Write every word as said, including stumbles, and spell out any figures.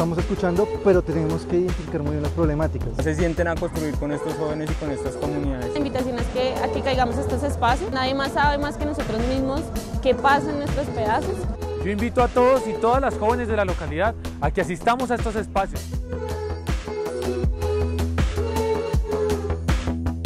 estamos escuchando, pero tenemos que identificar muy bien las problemáticas. Se sienten a construir con estos jóvenes y con estas comunidades. La invitación es que a que caigamos a estos espacios. Nadie más sabe más que nosotros mismos qué pasa en nuestros pedazos. Yo invito a todos y todas las jóvenes de la localidad a que asistamos a estos espacios.